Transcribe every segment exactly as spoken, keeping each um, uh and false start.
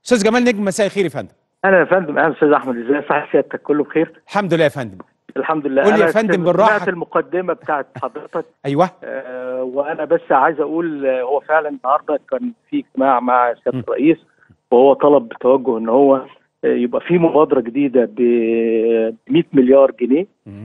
استاذ جمال نجم، مساء الخير يا فندم. اهلا يا فندم. اهلا استاذ احمد، ازاي صحه سيادتك؟ كله بخير الحمد لله يا فندم. الحمد لله. قول لي يا فندم بالراحه. سمعت المقدمه بتاعت حضرتك. ايوه. آه وانا بس عايز اقول آه هو فعلا النهارده كان في اجتماع مع سياده الرئيس، وهو طلب بتوجه ان هو آه يبقى في مبادره جديده ب مئة مليار جنيه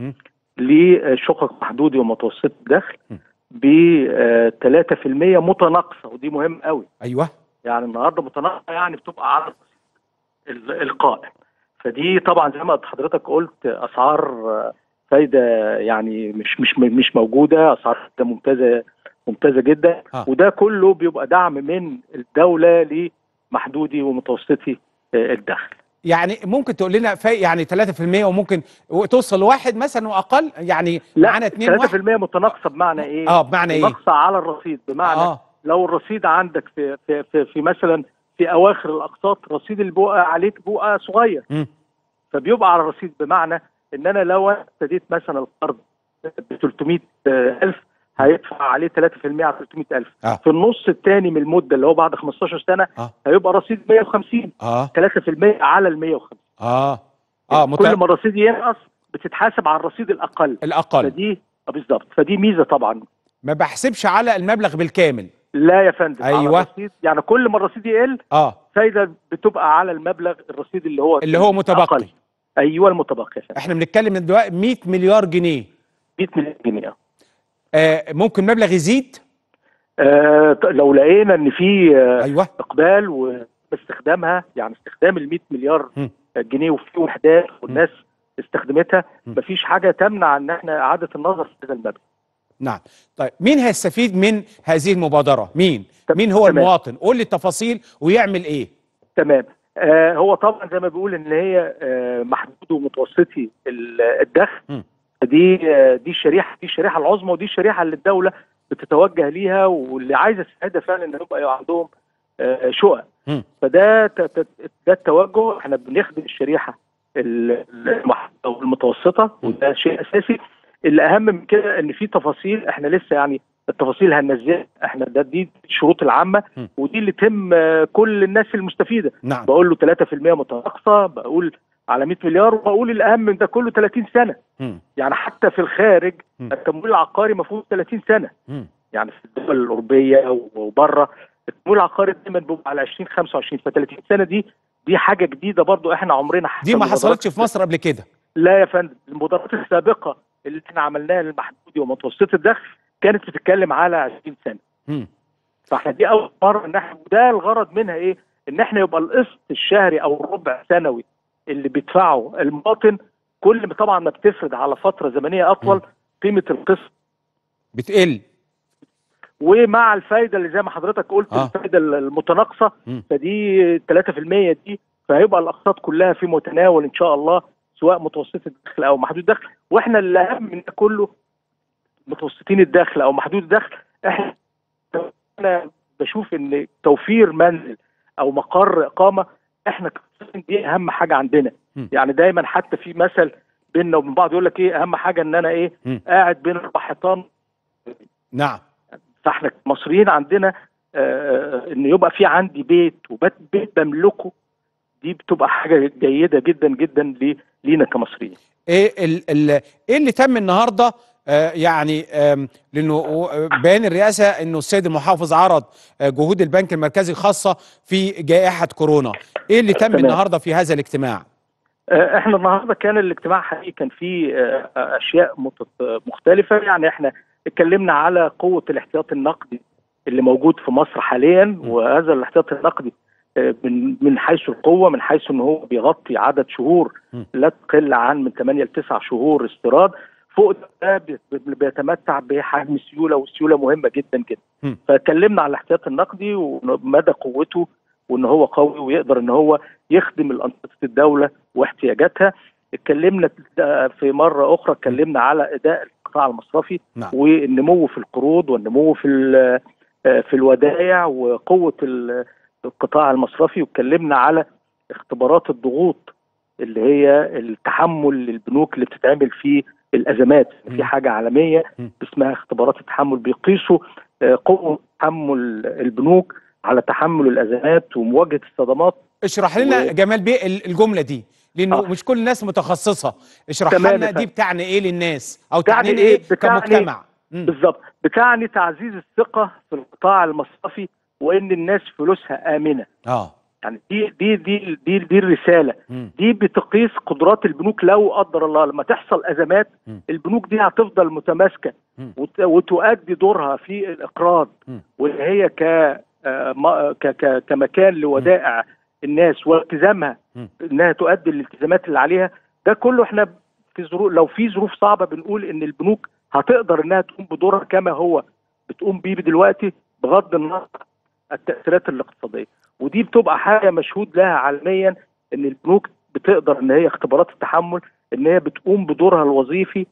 لشقق محدودي ومتوسط الدخل ب ثلاثة في المئة متناقصه، ودي مهم قوي. ايوه. يعني النهارده متناقصه يعني بتبقى على القائم. فدي طبعا زي ما حضرتك قلت اسعار فايده يعني مش مش مش موجوده، اسعار ممتازه ممتازه جدا. ها. وده كله بيبقى دعم من الدوله لمحدودي ومتوسطي الدخل. يعني ممكن تقول لنا يعني ثلاثة في المئة وممكن توصل لواحد مثلا واقل، يعني معانا اتنين ثلاثة في المئة متناقصه بمعنى ايه؟ اه بمعنى ايه؟ متناقصه على الرصيد، بمعنى آه. لو الرصيد عندك في في في, في مثلا في اواخر الاقساط رصيد البؤه عليك بؤه صغير، م. فبيبقى على الرصيد، بمعنى ان انا لو ابتديت مثلا القرض ب ثلاثمئة ألف هيدفع عليه ثلاثة في المئة على ثلاثمئة ألف. آه. في النص الثاني من المده اللي هو بعد خمستاشر سنه آه. هيبقى رصيد مئة وخمسين. آه. ثلاثة في المئة على ال مئة وخمسين. اه اه مت... كل ما الرصيد ينقص بتتحاسب على الرصيد الاقل. الاقل. فدي بالظبط، فدي ميزه طبعا. ما بحسبش على المبلغ بالكامل. لا يا فندم. أيوة. على الرصيد، يعني كل ما الرصيد يقل اه فايده بتبقى على المبلغ الرصيد اللي هو اللي هو متبقي أقل. ايوه المتبقي يا فندم. احنا بنتكلم دلوقتي مئة مليار جنيه. مئة مليار جنيه. آه ممكن مبلغ يزيد؟ آه لو لقينا ان في آه أيوة. اقبال واستخدامها، يعني استخدام ال مئة مليار م. جنيه وفي وحدات والناس م. استخدمتها، مفيش حاجه تمنع ان احنا اعاده النظر في هذا المبلغ. نعم. طيب مين هيستفيد من هذه المبادرة؟ مين؟ مين هو تمام. المواطن؟ قول لي التفاصيل ويعمل ايه؟ تمام. آه هو طبعا زي ما بيقول ان هي آه محدود ومتوسطي الدخل. م. دي آه دي الشريحه دي الشريحه العظمى، ودي الشريحه اللي الدوله بتتوجه ليها، واللي عايزه تساعدها فعلا ان يبقى عندهم آه شقق. فده ده التوجه. احنا بنخدم الشريحه المتوسطه، وده شيء اساسي. الاهم من كده ان في تفاصيل احنا لسه يعني التفاصيل هننزلها احنا، ده دي الشروط العامه م. ودي اللي تم كل الناس المستفيده. نعم. بقول له ثلاثة في المئة متناقصه، بقول على مئة مليار، وبقول الاهم من ده كله ثلاثين سنه. م. يعني حتى في الخارج م. التمويل العقاري مفروض ثلاثين سنه. م. يعني في الدول الاوروبيه وبره التمويل العقاري دايما بيبقى على عشرين خمسة وعشرين، ف ثلاثين سنه دي دي حاجه جديده برضو احنا عمرنا دي ما حصلتش في مصر قبل كده. لا يا فندم. المبادرات السابقه اللي احنا عملناها للمحدودي ومتوسط الدخل كانت بتتكلم على عشرين سنه. امم فاحنا دي اول مره ان احنا، وده الغرض منها ايه؟ ان احنا يبقى القسط الشهري او الربع سنوي اللي بيدفعه المواطن كل ما طبعا ما بتفرض على فتره زمنيه اطول قيمه القسط بتقل، ومع الفايده اللي زي ما حضرتك قلت آه. الفايده المتناقصه. م. فدي ثلاثة في المئة دي، فهيبقى الاقساط كلها في متناول ان شاء الله، سواء متوسط الدخل او محدود الدخل. واحنا اللي اهم من ده كله متوسطين الدخل او محدود الدخل، احنا انا بشوف ان توفير منزل او مقر اقامه احنا دي اهم حاجه عندنا. م. يعني دايما حتى في مثل بيننا وبين بعض يقول لك ايه اهم حاجه ان انا ايه م. قاعد بين اربع حيطان. نعم. فاحنا كمصريين عندنا آه ان يبقى في عندي بيت وبيت بملكه، دي بتبقى حاجه جيده جدا جدا لينا كمصريين. ايه ال ال ايه اللي تم النهارده؟ آه يعني آه لانه بيان الرئاسه انه السيد المحافظ عرض آه جهود البنك المركزي الخاصه في جائحه كورونا. ايه اللي تم تمام. النهارده في هذا الاجتماع؟ آه احنا النهارده كان الاجتماع حقيقي كان فيه آه اشياء مختلفه. يعني احنا اتكلمنا على قوه الاحتياط النقدي اللي موجود في مصر حاليا، م. وهذا الاحتياط النقدي من من حيث القوه، من حيث ان هو بيغطي عدد شهور لا تقل عن من ثمانية لتسعة شهور استيراد. فوق ده بيتمتع بحجم سيوله، والسيوله مهمه جدا جدا. فاتكلمنا على الاحتياط النقدي ومدى قوته، وان هو قوي ويقدر ان هو يخدم الانشطه الدوله واحتياجاتها. اتكلمنا في مره اخرى اتكلمنا على اداء القطاع المصرفي نعم. والنمو في القروض والنمو في في الودائع وقوه القطاع المصرفي. واتكلمنا على اختبارات الضغوط اللي هي التحمل للبنوك اللي بتتعمل في الازمات. م. في حاجه عالميه م. اسمها اختبارات التحمل، بيقيسوا قوه تحمل البنوك على تحمل الازمات ومواجهه الصدمات. اشرح لنا و... جمال بيه الجمله دي، لانه آه. مش كل الناس متخصصه. اشرح تمام لنا يا دي فندم. بتعني ايه للناس، او بتعني تعنينا ايه؟ ايه بتعني كمجتمع؟ مم. بالظبط بتعني تعزيز الثقه في القطاع المصرفي، وان الناس فلوسها امنه. اه يعني دي دي دي دي, دي الرساله. مم. دي بتقيس قدرات البنوك لو قدر الله لما تحصل ازمات، مم. البنوك دي هتفضل متماسكه مم. وت- وتؤدي دورها في الاقراض، مم. واللي هي ك آه، ما- ك- ك- كمكان لودائع الناس والتزامها مم. انها تؤدي الالتزامات اللي عليها. ده كله احنا في ظروف، لو في ظروف صعبه بنقول ان البنوك هتقدر انها تقوم بدورها كما هو بتقوم بيه دلوقتي، بغض النظر عن التاثيرات الاقتصاديه. ودي بتبقى حاجه مشهود لها عالميا، ان البنوك بتقدر ان هي اختبارات التحمل ان هي بتقوم بدورها الوظيفي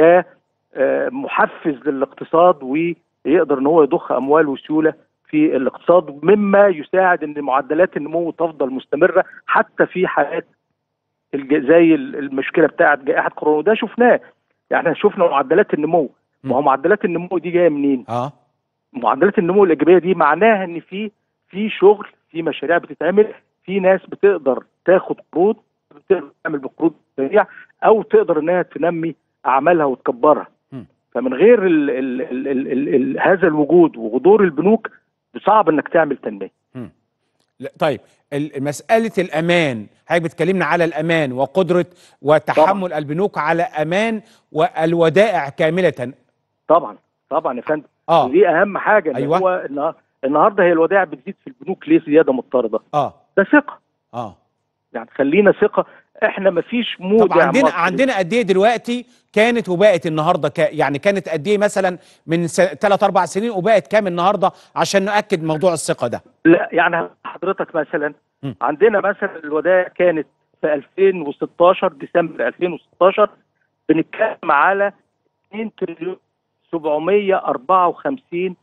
كمحفز للاقتصاد، ويقدر ان هو يضخ اموال وسيوله في الاقتصاد، مما يساعد ان معدلات النمو تفضل مستمره حتى في حالات الج- زي المشكله بتاعه جائحه كورونا. وده شفناه، يعني احنا شفنا معدلات النمو. ما هو معدلات النمو دي جايه منين؟ اه معدلات النمو الايجابيه دي معناها ان في في شغل، في مشاريع بتتعمل، في ناس بتقدر تاخد قروض، بتقدر تعمل بقروض سريع، او تقدر انها تنمي اعمالها وتكبرها. مم. فمن غير ال ال ال ال ال ال هذا الوجود ودور البنوك صعب انك تعمل تنميه. مم. لا، طيب ال- مسألة الأمان، حضرتك بتكلمنا على الأمان وقدرة طبعا وتحمل البنوك على أمان والودائع كاملة. طبعا طبعا يا فندم. اه ودي اهم حاجه، ان ايوه هو النها- النهارده هي الودائع بتزيد في البنوك ليه زياده مضطرده؟ اه ده ثقه. اه يعني خلينا ثقه، احنا ما فيش طب مودع عندنا مصري. عندنا قد ايه دلوقتي كانت وبقت النهارده ك... يعني كانت قد ايه مثلا من ثلاث اربع سنين وبقت كام النهارده، عشان نؤكد موضوع الثقة ده؟ لا يعني حضرتك مثلا م. عندنا مثلا الودائع كانت في ألفين وستاشر، ديسمبر ألفين وستاشر، بنتكلم على اتنين تريليون سبعمية واربعة وخمسين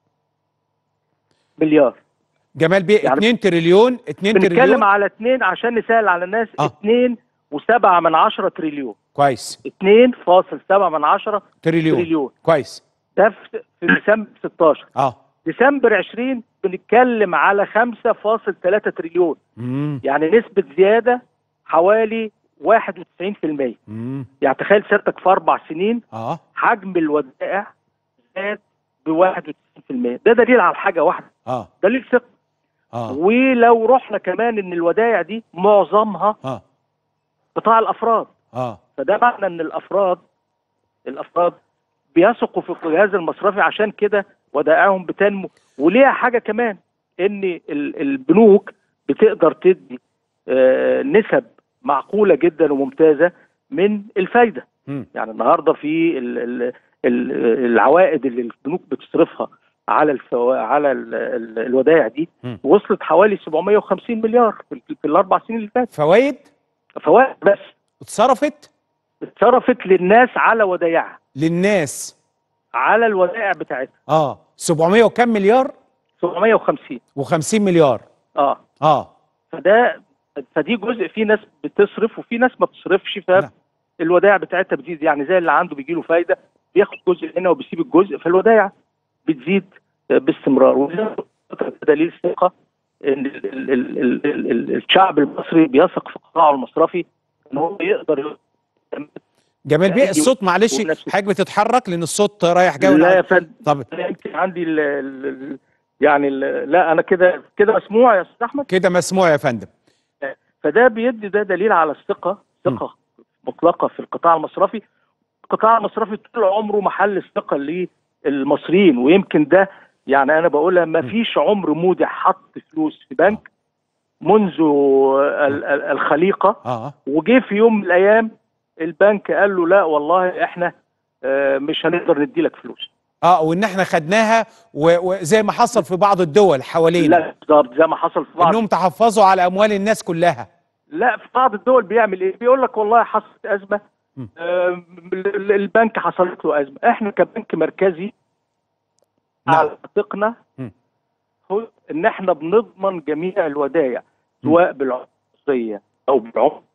مليار. جمال بيه يعني اتنين تريليون اتنين بنتكلم تريليون على اتنين عشان نسهل على الناس، اه اتنين وسبعة من عشرة تريليون. كويس. اتنين فاصل سبعة من عشرة تريليون تريليون. كويس. ده في في ديسمبر ستاشر. اه ديسمبر عشرين بنتكلم على خمسة فاصل ثلاثة تريليون. امم يعني نسبة زيادة حوالي واحد وتسعين في المية. امم يعني تخيل سيادتك في أربع سنين اه حجم الودائع زاد ب واحد وتسعين في المية. ده دليل على حاجة واحدة، اه دليل ثقة. اه ولو رحنا كمان إن الودائع دي معظمها اه قطاع الأفراد، اه فده معنى إن الأفراد الأفراد بيثقوا في الجهاز المصرفي، عشان كده ودائعهم بتنمو. وليها حاجة كمان، إن ال- البنوك بتقدر تدي آه، نسب معقولة جدا وممتازة من الفايدة. مم. يعني النهارده في ال ال ال العوائد اللي البنوك بتصرفها على الفو... على ال ال الودائع دي مم. وصلت حوالي سبعمية وخمسين مليار في, في الاربع سنين اللي فاتت. فوائد فوائد بس اتصرفت اتصرفت للناس على ودائعها، للناس على الودائع بتاعتها. اه سبعمية وكم مليار سبعمية وخمسين. و50 مليار. اه اه فده فدي جزء، في ناس بتصرف وفي ناس ما بتصرفش، نعم. فالودائع بتاعتها بتزيد. يعني زي اللي عنده بيجي له فايده بياخد جزء هنا وبيسيب الجزء، فالودائع بتزيد باستمرار. وده دليل ثقه ان ال- ال- ال- ال- ال- ال- الشعب المصري بيثق في قطاعه المصرفي ان هو يقدر. جمال بيه الصوت معلش وبنفس- حضرتك بتتحرك لان الصوت رايح جاي. لا وأنا- يا فندم، طب أنا يمكن عندي ال ال ال يعني ال لا انا كده كده مسموع يا استاذ احمد. كده مسموع يا فندم. فده بيدي ده دليل على الثقه، ثقه مطلقه في القطاع المصرفي. القطاع المصرفي طول عمره محل الثقه للمصريين، ويمكن ده يعني انا بقولها ما فيش عمر مودع حط فلوس في بنك منذ ال- ال- الخليقه اه وجه في يوم من الايام البنك قال له لا والله احنا آه، مش هنقدر ندي لك فلوس. اه وان احنا خدناها و- وزي ما حصل في بعض الدول حوالينا لا بالظبط زي ما حصل في بعض. انهم تحفظوا على اموال الناس كلها. لا في بعض الدول بيعمل ايه؟ بيقول لك والله حصلت ازمه، م. آه، ال- البنك حصلت له ازمه. احنا كبنك مركزي نعم. على ثقنا م. هو ان احنا بنضمن جميع الودائع سواء بالعمريه او بالعمريه.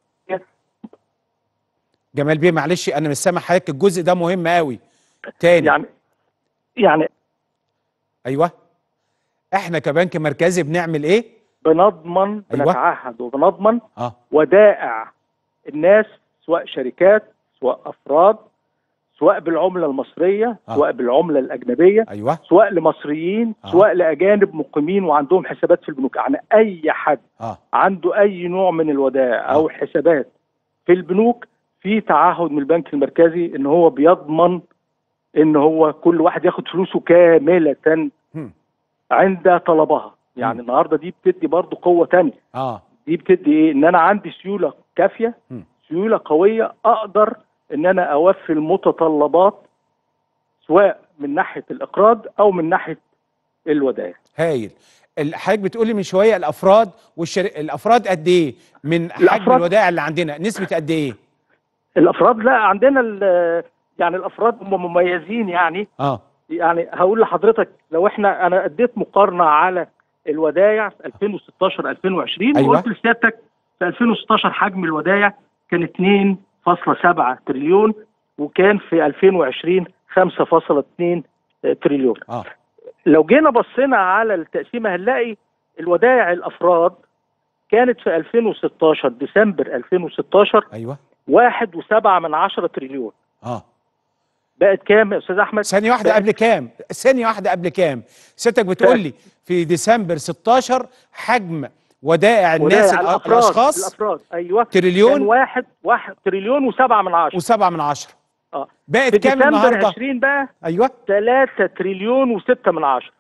جمال بيه معلش انا مش سامع حضرتك، الجزء ده مهم قوي تاني. يعني يعني ايوه احنا كبنك مركزي بنعمل ايه؟ بنضمن أيوة. بنتعهد وبنضمن اه ودائع الناس، سواء شركات، سواء افراد، سواء بالعمله المصريه، آه. سواء بالعمله الاجنبيه، ايوه سواء لمصريين، آه. سواء لاجانب مقيمين وعندهم حسابات في البنوك. يعني اي حد اه عنده اي نوع من الودائع آه. او حسابات في البنوك، في تعهد من البنك المركزي ان هو بيضمن ان هو كل واحد ياخد فلوسه كامله هم. عند طلبها. يعني مم. النهارده دي بتدي برضو قوه تانية. اه دي بتدي ايه؟ ان انا عندي سيوله كافيه، هم. سيوله قويه، اقدر ان انا اوفي المتطلبات سواء من ناحيه الاقراض او من ناحيه الودائع. هايل. ال- حضرتك بتقولي من شويه الافراد والشر... الافراد قد ايه من حجم الافراد الودائع اللي عندنا؟ نسبه قد ايه؟ الافراد لا عندنا ال- يعني الافراد هم مميزين. يعني اه يعني هقول لحضرتك، لو احنا انا اديت مقارنه على الودائع في ألفين وستاشر ألفين وعشرين، أيوة. وقلت لسيادتك في ألفين وستاشر حجم الودائع كان اتنين فاصلة سبعة تريليون، وكان في ألفين وعشرين خمسة فاصلة اتنين تريليون. اه لو جينا بصينا على التقسيمه هنلاقي الودائع الافراد كانت في ألفين وستاشر ديسمبر ألفين وستاشر ايوه واحد وسبعة من عشرة تريليون. اه بقت كام يا استاذ احمد؟ ثانيه واحده بقت قبل كام؟ ثانيه واحده قبل كام؟ ستك بتقول لي في ديسمبر ستاشر حجم ودائع الناس ودائع الأ- الافراد الاشخاص الافراد ايوه كان تريليون واحد واحد تريليون وسبعة من عشرة. وسبعة من عشرة. اه بقت في كام ديسمبر النهارده؟ عشرين بقى ايوه ثلاثة تريليون وستة من عشرة.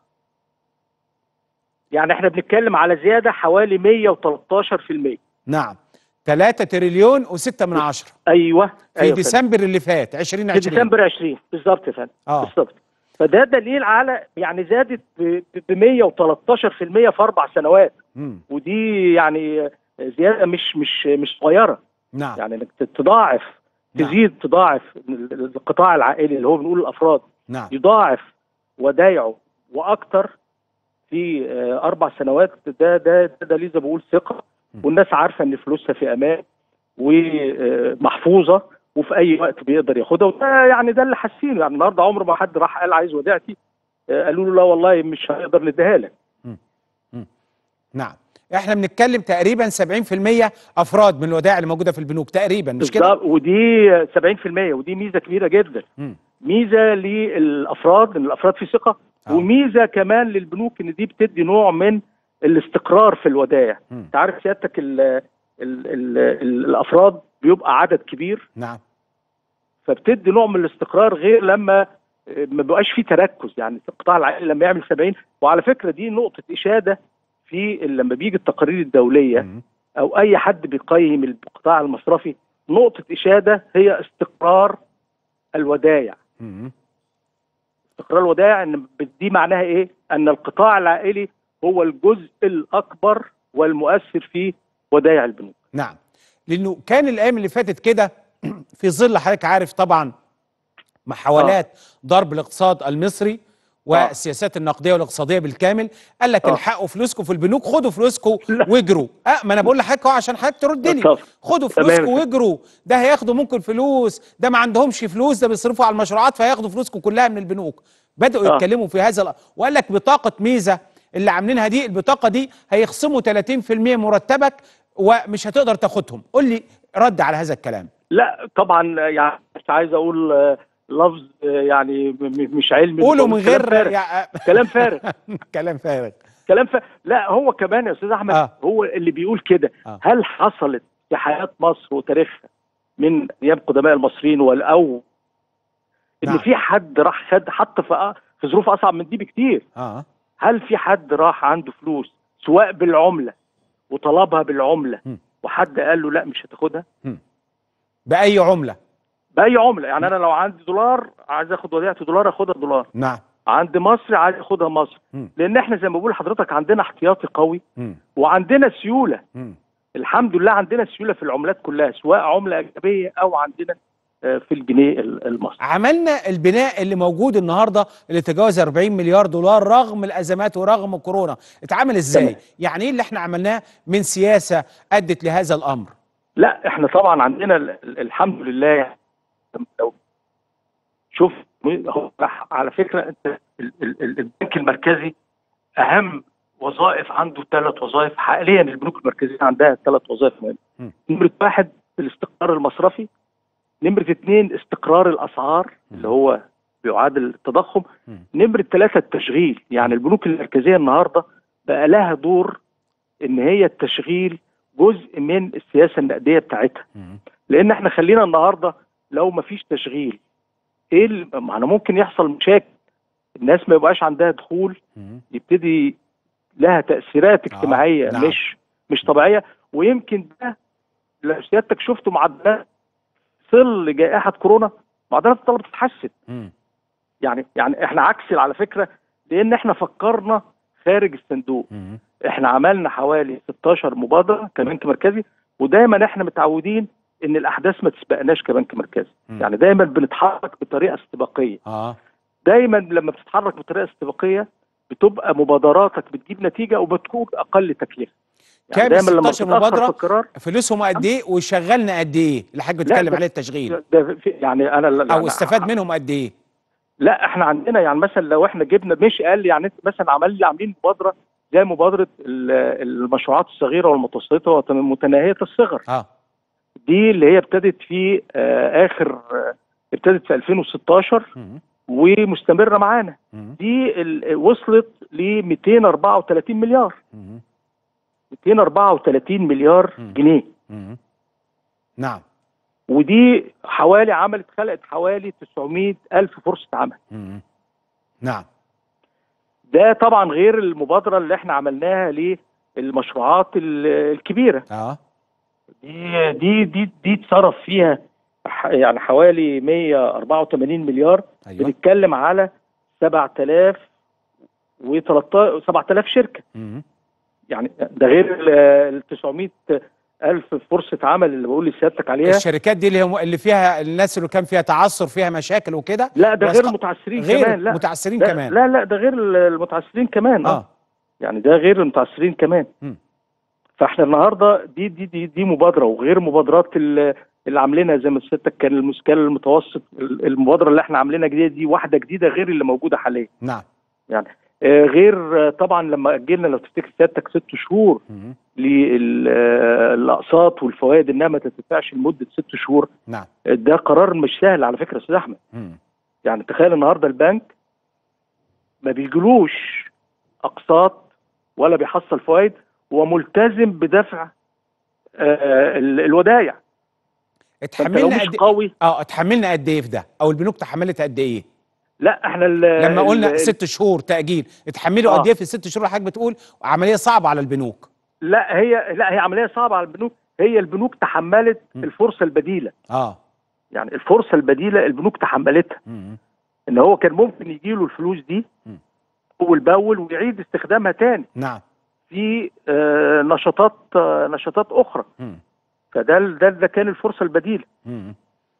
يعني احنا بنتكلم على زياده حوالي مية وتلتاشر في المية. نعم ثلاثة تريليون و6 من عشرة ايوه في ايوه فندم. ديسمبر اللي فات ألفين وعشرين. في ديسمبر عشرين بالظبط يا فندم. اه بالظبط. فده دليل على يعني زادت ب مية وتلتاشر في المية في اربع سنوات. مم. ودي يعني زياده مش مش مش صغيره. نعم يعني انك تضاعف، نعم. تزيد تضاعف القطاع العائلي اللي هو بنقول الافراد، نعم يضاعف ودايعه واكتر في آه، اربع سنوات. ده ده ده دليل زي ما بقول ثقه، والناس عارفه ان فلوسها في امان ومحفوظه وفي اي وقت بيقدر ياخدها. وده يعني ده اللي حاسينه. يعني النهارده عمر ما حد راح قال عايز وديعتي آه، قالوا له لا والله مش هنقدر نديها لك. نعم. احنا بنتكلم تقريبا سبعين في المية افراد من الودائع اللي موجوده في البنوك تقريبا، مش كده؟ بالظبط. ودي سبعين في المية، ودي ميزه كبيره جدا. مم. ميزه للافراد ان الافراد في ثقه، آه. وميزه كمان للبنوك ان دي بتدي نوع من الاستقرار في الودائع. مم. انت عارف سيادتك ال ال ال ال الافراد بيبقى عدد كبير، نعم فبتدي نوع من الاستقرار غير لما ما بيبقاش فيه تركز. يعني القطاع العائلي لما يعمل سبعين، وعلى فكره دي نقطه اشاده في لما بيجي التقارير الدوليه مم. او اي حد بيقيم القطاع المصرفي، نقطه اشاده هي استقرار الودائع. مم. استقرار الودائع ان دي معناها ايه؟ ان القطاع العائلي هو الجزء الاكبر والمؤثر في ودائع البنوك. نعم. لانه كان الايام اللي فاتت كده في ظل حضرتك عارف طبعا محاولات آه. ضرب الاقتصاد المصري والسياسات النقديه والاقتصاديه بالكامل، قال لك آه. الحقوا فلوسكم في البنوك، خدوا فلوسكم واجروا. اه ما انا بقول لحضرتك اهو عشان حضرتك ترد لي، خدوا فلوسكم واجروا. ده هياخدوا ممكن فلوس، ده ما عندهمش فلوس، ده بيصرفوا على المشروعات فهياخدوا فلوسكم كلها من البنوك. بداوا آه. يتكلموا في هذا، وقال لك بطاقه ميزه اللي عاملينها دي، البطاقه دي هيخصموا ثلاثين في المية مرتبك ومش هتقدر تاخدهم. قول لي رد على هذا الكلام. لا طبعا، يعني مش عايز اقول لفظ يعني مش علمي، قولوا من غير فارغ. يع... كلام فارغ كلام فارغ كلام فارغ. لا هو كمان يا استاذ احمد آه. هو اللي بيقول كده. آه. هل حصلت في حياه مصر وتاريخها من ايام قدماء المصريين والاول ان نعم. في حد راح خد حط في في ظروف اصعب من دي بكتير؟ اه هل في حد راح عنده فلوس سواء بالعمله وطلبها بالعمله م. وحد قال له لا مش هتاخدها؟ م. باي عمله؟ باي عمله. يعني انا لو عندي دولار عايز اخد وديعه دولار اخدها دولار. نعم. عندي مصري عايز اخدها مصري. لان احنا زي ما بقول لحضرتك عندنا احتياطي قوي م. وعندنا سيوله. م. الحمد لله عندنا سيوله في العملات كلها، سواء عمله اجنبيه او عندنا في الجنيه المصري. عملنا البناء اللي موجود النهارده اللي تجاوز أربعين مليار دولار رغم الازمات ورغم كورونا، اتعمل ازاي؟ تمام. يعني ايه اللي احنا عملناه من سياسه ادت لهذا الامر؟ لا احنا طبعا عندنا الحمد لله. لو شوف على فكره انت البنك المركزي اهم وظائف عنده ثلاث وظائف حاليا. البنوك المركزيه عندها ثلاث وظائف مهمه. نمره واحد الاستقرار المصرفي، نمره اثنين استقرار الاسعار اللي هو بيعادل التضخم، نمره ثلاثه التشغيل. يعني البنوك المركزيه النهارده بقى لها دور ان هي التشغيل جزء من السياسه النقديه بتاعتها. لان احنا خلينا النهارده لو ما فيش تشغيل ايه معنى ممكن يحصل مشاكل، الناس ما يبقاش عندها دخول، يبتدي لها تاثيرات اجتماعيه آه. نعم. مش مش طبيعيه. ويمكن ده لو سيادتك شفتوا معدلات ظل جائحه كورونا، معدلات الطلب بتتحسن. يعني يعني احنا عكس على فكره، لان احنا فكرنا خارج الصندوق. مم. احنا عملنا حوالي ستاشر مبادره كبنك مركزي، ودايما احنا متعودين ان الاحداث ما تسبقناش كبنك مركزي. مم. يعني دايما بنتحرك بطريقه استباقيه. اه دايما لما بتتحرك بطريقه استباقيه بتبقى مبادراتك بتجيب نتيجه وبتكون اقل تكلفه. يعني دايما لما ستاشر بتتاخر مبادره في القرار فلوسهم قد ايه وشغلنا قد ايه اللي حضرتك بتتكلم عليه التشغيل، ده في يعني انا او يعني استفاد منهم قد ايه؟ لا احنا عندنا يعني مثلا لو احنا جبنا مش قال يعني انت مثلا عمل عاملين مبادره زي مبادره المشروعات الصغيره والمتوسطه ومتناهيه الصغر. اه دي اللي هي ابتدت في آه اخر آه ابتدت في ألفين وستاشر مم. ومستمره معانا. مم. دي وصلت ل مئتين وأربعة وثلاثين مليار. مم. مئتين وأربعة وثلاثين مليار مم. جنيه. مم. نعم. ودي حوالي عملت خلقت حوالي تسعمئة ألف فرصه عمل. مم. نعم. ده طبعا غير المبادره اللي احنا عملناها للمشروعات الكبيره. اه دي دي دي دي اتصرف فيها يعني حوالي مئة وأربعة وثمانين مليار. أيوة. بنتكلم على سبعة آلاف وتلتاشر سبعة آلاف شركه. مم. يعني ده غير ال تسعمئة ألف فرصه عمل اللي بقول لسيادتك عليها. الشركات دي اللي هم اللي فيها الناس اللي كان فيها تعثر فيها مشاكل وكده. لا ده غير وأسق- المتعثرين غير كمان. لا متعثرين ده كمان. لا لا ده غير المتعثرين كمان. اه, اه يعني ده غير المتعثرين كمان. مم. فاحنا النهارده دي دي دي دي مبادره وغير مبادرات اللي عاملينها زي ما سيادتك كان المسكال المتوسط. المبادره اللي احنا عاملينها جديده دي واحده جديده غير اللي موجوده حاليا. نعم. يعني آه غير آه طبعا لما اجلنا لو تفتكر سيادتك ست شهور للاقساط والفوائد انها ما تدفعش لمده ست شهور. نعم. ده قرار مش سهل على فكره يا استاذ احمد. مم. يعني تخيل النهارده البنك ما بيجيلوش اقساط ولا بيحصل فوائد وملتزم بدفع آه الودايع. اتحملنا قد قوي. اه اتحملنا قد ايه في ده؟ او البنوك تحملت قد ايه؟ لا احنا لما قلنا ست شهور تأجيل اتحملوا آه. قد ايه في الست شهور اللي حضرتك بتقول؟ عملية صعبة على البنوك. لا هي لا هي عملية صعبة على البنوك. هي البنوك تحملت م. الفرصة البديلة. اه يعني الفرصة البديلة البنوك تحملتها. م. ان هو كان ممكن يجيله الفلوس دي م. اول باول ويعيد استخدامها تاني. نعم. في آه نشاطات آه نشاطات اخرى. م. فده ده ده كان الفرصة البديلة. م.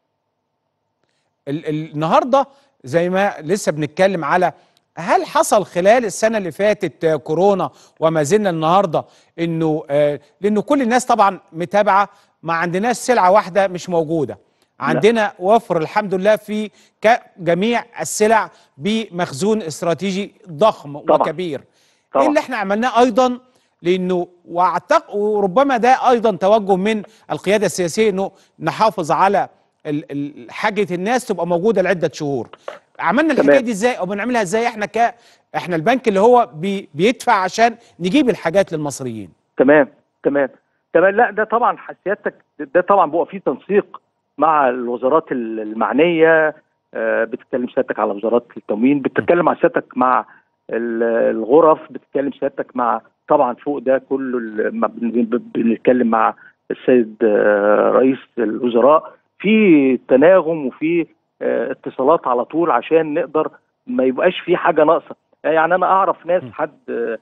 ال ال النهارده زي ما لسه بنتكلم على هل حصل خلال السنة اللي فاتت آه كورونا وما زلنا النهارده انه آه لانه كل الناس طبعا متابعة، ما عندناش سلعة واحدة مش موجودة. عندنا لا. وفر الحمد لله في جميع السلع بمخزون استراتيجي ضخم طبعا. وكبير. طبعا. ايه اللي احنا عملناه ايضا؟ لانه واعتقد وربما ده ايضا توجه من القيادة السياسية انه نحافظ على حاجة الناس تبقى موجودة لعدة شهور. عملنا الحكاية دي ازاي او بنعملها ازاي احنا ك احنا البنك اللي هو بي... بيدفع عشان نجيب الحاجات للمصريين؟ تمام تمام تمام. لا ده طبعا حسياتك ده طبعا بقى فيه تنسيق مع الوزارات المعنيه. آه بتتكلم سيادتك على وزارات التموين، بتتكلم على سيادتك مع الغرف، بتتكلم سيادتك مع طبعا فوق ده كله بنتكلم مع السيد آه رئيس الوزراء. في تناغم وفي آه اتصالات على طول عشان نقدر ما يبقاش في حاجه ناقصه. يعني انا اعرف ناس حد آه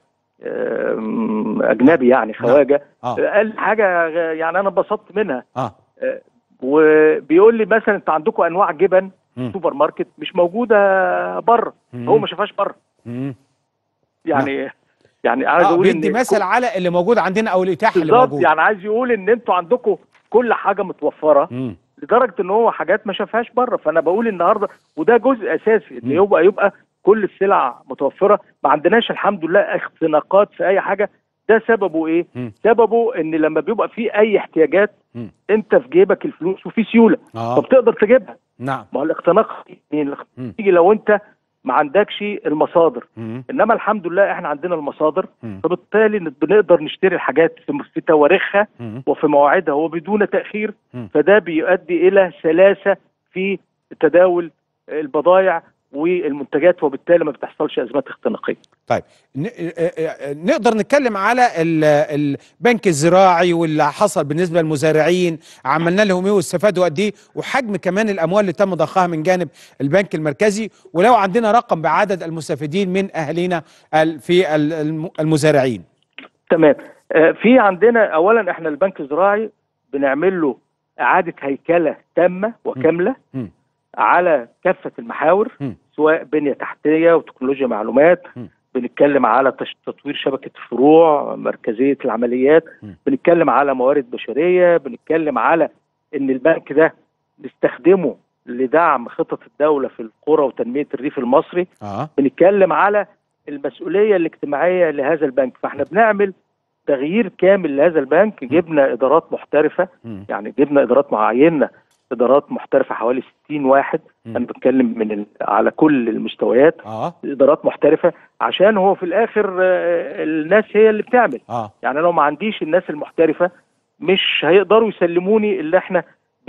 اجنبي يعني خواجه آه. قال حاجه يعني انا انبسطت منها. اه وبيقول لي مثلا انتوا عندكم انواع جبن في سوبر ماركت مش موجوده بره. هو ما شافهاش بره. يعني م. يعني عايز آه اقول بيدي مثل على اللي موجود عندنا او الاتاحه اللي موجود. يعني عايز يقول ان انتوا عندكم كل حاجه متوفره م. لدرجه ان هو حاجات ما شافهاش بره. فانا بقول النهارده وده جزء اساسي ان يبقى يبقى كل السلع متوفره، ما عندناش الحمد لله اختناقات في اي حاجه. ده سببه ايه؟ م. سببه ان لما بيبقى في اي احتياجات م. انت في جيبك الفلوس وفي سيوله، اه فبتقدر تجيبها. نعم. ما هو الاختناق منين؟ م. تيجي لو انت ما عندكش المصادر. م. انما الحمد لله احنا عندنا المصادر، م. فبالتالي بنقدر نشتري الحاجات في في تواريخها م. وفي مواعيدها وبدون تاخير. م. فده بيؤدي الى سلاسه في تداول البضائع والمنتجات، وبالتالي ما بتحصلش ازمات اختناقيه. طيب ن- آه، آه، نقدر نتكلم على ال- البنك الزراعي واللي حصل بالنسبه للمزارعين، عملنا لهم ايه واستفادوا قد ايه، وحجم كمان الاموال اللي تم ضخها من جانب البنك المركزي، ولو عندنا رقم بعدد المستفيدين من اهالينا ال- في ال- الم- المزارعين. تمام. آه، في عندنا اولا احنا البنك الزراعي بنعمل له اعاده هيكله تامه وكامله م. على كافه المحاور، م. سواء بنيه تحتيه وتكنولوجيا معلومات. م. بنتكلم على تش- تطوير شبكه الفروع، مركزيه العمليات. م. بنتكلم على موارد بشريه. بنتكلم على ان البنك ده نستخدمه لدعم خطط الدوله في القرى وتنميه الريف المصري. اه بنتكلم على المسؤوليه الاجتماعيه لهذا البنك. فاحنا بنعمل تغيير كامل لهذا البنك. جبنا ادارات محترفه، م. يعني جبنا ادارات معينه، ادارات محترفه حوالي ستين واحد. م. انا بتكلم من ال... على كل المستويات. اه ادارات محترفه عشان هو في الاخر آه، الناس هي اللي بتعمل. اه يعني لو ما عنديش الناس المحترفه مش هيقدروا يسلموني اللي احنا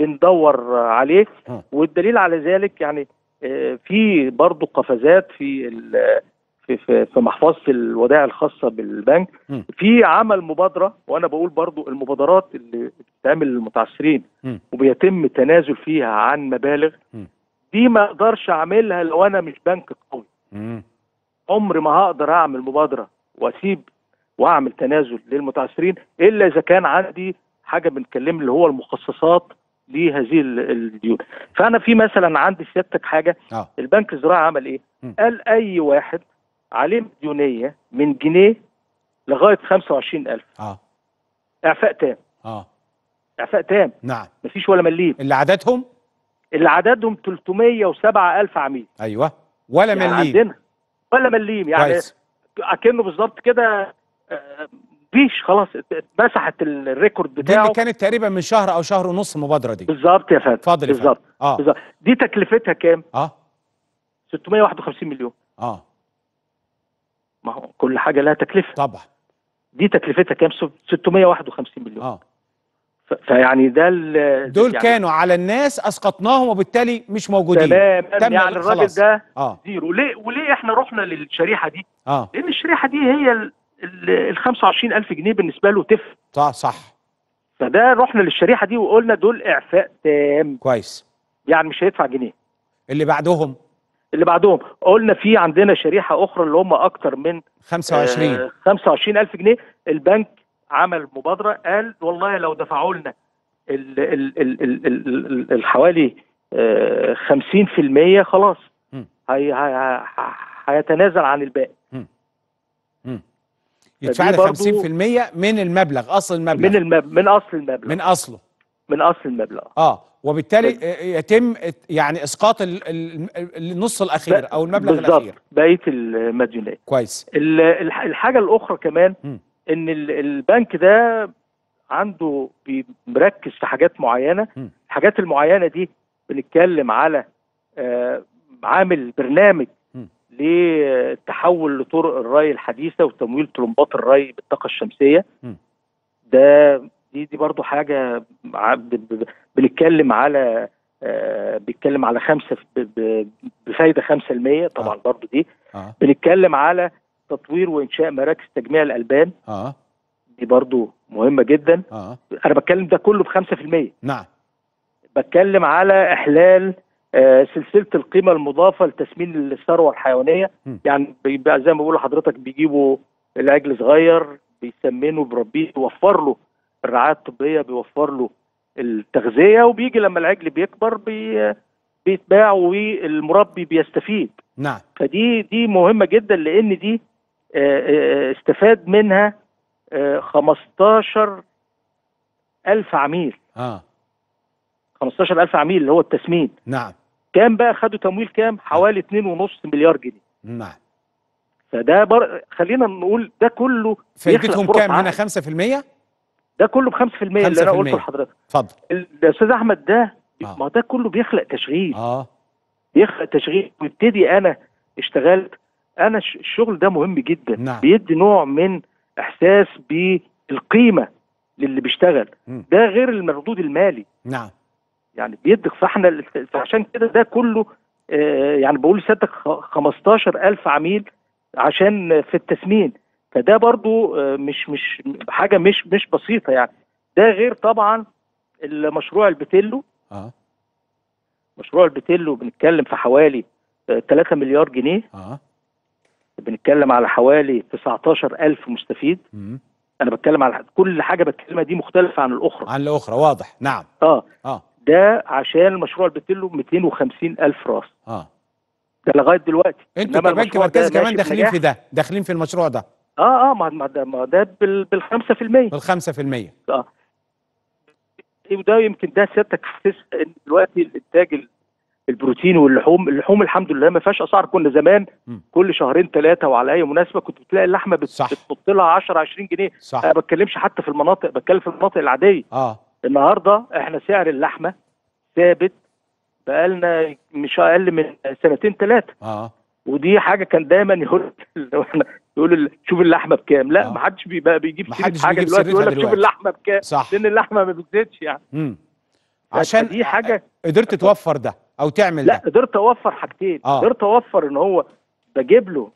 بندور عليه. م. والدليل على ذلك يعني آه، في برضه قفزات في ال- في في في محفظه الودائع الخاصه بالبنك. م. في عمل مبادره، وانا بقول برضه المبادرات اللي بتتعمل للمتعثرين م. وبيتم التنازل فيها عن مبالغ، م. دي ما اقدرش اعملها لو انا مش بنك قوي. م. عمري ما هقدر اعمل مبادره واسيب واعمل تنازل للمتعثرين الا اذا كان عندي حاجه بنتكلم اللي هو المخصصات لهذه ال- الديون. فانا في مثلا عندي سيادتك حاجه، اه البنك الزراعي عمل ايه؟ م. قال اي واحد عليه مديونيه من جنيه لغايه خمسة وعشرين ألف اه اعفاء تام. اه اعفاء تام، نعم. مفيش ولا مليم. اللي عددهم اللي عددهم ثلاثمائة وسبعة ألف عميل. ايوه ولا يعني مليم. عندنا ولا مليم، يعني كويس. اكنه بالظبط كده. آه، مفيش، خلاص مسحت الريكورد دي بتاعه. اللي كانت تقريبا من شهر او شهر ونص المبادره دي. بالظبط يا فندم. اتفضل يا فندم. بالظبط. اه بالظبط. دي تكلفتها كام؟ اه ستمائة وواحد وخمسين مليون. اه ما هو كل حاجه لها تكلفه. طبعا. دي تكلفتها كام؟ ستمائة وواحد وخمسين مليون. اه ف- فيعني ده ال- دول يعني كانوا على الناس اسقطناهم وبالتالي مش موجودين. تماما. تم يعني الراجل خلاص. ده اه زيرو. ليه وليه احنا رحنا للشريحه دي؟ اه لان الشريحه دي هي ال ال خمسة وعشرين ألف جنيه بالنسبه له تفرق. صح صح فده رحنا للشريحه دي وقلنا دول اعفاء تام، كويس. يعني مش هيدفع جنيه. اللي بعدهم اللي بعدهم قلنا في عندنا شريحه اخرى اللي هم اكتر من خمسة وعشرين. آه خمسة وعشرين ألف جنيه. البنك عمل مبادره، قال والله لو دفعوا لنا ال ال ال ال ال ال الحوالي آه خمسين في المية خلاص م. هي هي هيتنازل عن الباقي. م. م. يدفع لي برضو خمسين في المية من المبلغ، اصل المبلغ من المب... من اصل المبلغ. من اصله. من اصل المبلغ. اه وبالتالي بال- آه، يتم ات- يعني اسقاط ال- ال- النص الاخير او المبلغ بالظبط، الاخير. بقيه المديونيه. كويس. ال- الح- الحاجه الاخرى كمان م. ان ال- البنك ده عنده بي- مركز في حاجات معينه. م. الحاجات المعينه دي بنتكلم على آه، عامل برنامج م. للتحول لطرق الري الحديثه وتمويل طلمبات الري بالطاقه الشمسيه. م. ده دي دي برضو حاجه ع- ب- ب- بنتكلم على آه، بيتكلم على خمسه ب- ب- بفايده خمسة في المية طبعا. آه. برضو دي اه بنتكلم على تطوير وانشاء مراكز تجميع الالبان. اه دي برضو مهمه جدا. اه انا بتكلم ده كله بخمسة في المية. نعم. بتكلم على احلال آه، سلسله القيمه المضافه لتسمين الثروه الحيوانيه. م. يعني بيبقى زي ما بقول لحضرتك بيجيبوا العجل صغير بيسمنه بربيه، بيوفر له الرعايه الطبيه، بيوفر له التغذيه، وبيجي لما العجل بيكبر بي بيتباع والمربي بيستفيد. نعم. فدي دي مهمه جدا لان دي آه، آه، استفاد منها آه، خمستاشر ألف عميل. اه خمستاشر ألف عميل اللي هو التسمين. نعم. كام بقى خدوا تمويل كام؟ حوالي اتنين ونص مليار جنيه. نعم. فده بر... خلينا نقول ده كله فايدتهم كام هنا؟ خمسة في المية؟ ده كله ب خمسة في المية اللي انا قلته لحضرتك. اتفضل يا استاذ احمد. ده آه. ما ده كله بيخلق تشغيل. اه بيخلق تشغيل ويبتدي انا اشتغلت. انا الشغل ده مهم جدا. نعم. بيدي نوع من احساس بالقيمه للي بيشتغل. م. ده غير المردود المالي. نعم. يعني بيدي. فاحنا عشان كده ده كله آه يعني بقول لسيادتك خمستاشر ألف عميل عشان في التسمين. فده برضو آه مش مش حاجه مش مش بسيطه يعني. ده غير طبعا المشروع البتيلو. اه مشروع البتيلو بنتكلم في حوالي ثلاثة مليار جنيه. اه بنتكلم على حوالي تسعتاشر ألف مستفيد. م. انا بتكلم على كل حاجه بتكلمها دي مختلفه عن الاخرى. عن الاخرى واضح. نعم. اه اه ده عشان مشروع البتيلو مئتين وخمسين ألف راس. اه ده لغايه دلوقتي. انتوا كبنك مركزي كمان داخلين في ده، داخلين في المشروع ده. اه اه ما ده ما ده بال خمسة في المية. بال خمسة في المية. اه وده يمكن ده سيادتك حاسس ان دلوقتي الانتاج البروتين واللحوم، اللحوم الحمد لله ما فيهاش اسعار. كنا زمان م. كل شهرين ثلاثه وعلى اي مناسبه كنت بتلاقي اللحمه بتحط لها عشرة عشرين جنيه. صح. انا ما بتكلمش حتى في المناطق، بتكلم في المناطق العاديه. اه النهارده احنا سعر اللحمه ثابت بقالنا مش اقل من سنتين ثلاثه. اه ودي حاجه كان دايما يقول يقول شوف اللحمه بكام. لا ما حدش بيبقى بيجيب سيره حاجه دلوقتي يقول لك شوف اللحمه بكام. صح. لان اللحمه ما بتزيدش يعني. امم عشان دي حاجه قدرت توفر ده او تعمل لا ده. لا قدرت اوفر حاجتين. آه. قدرت اوفر ان هو بجيب له